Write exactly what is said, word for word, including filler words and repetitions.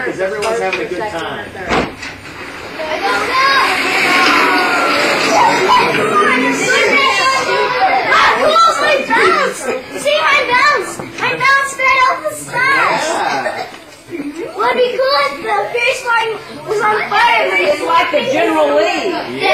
because everyone's having a good time. I don't know. Oh, cool, my bounce! See my bounce? I bounced right off the stars. What'd be cool if the fierce fire was on fire? It's like the General Lee. Yeah.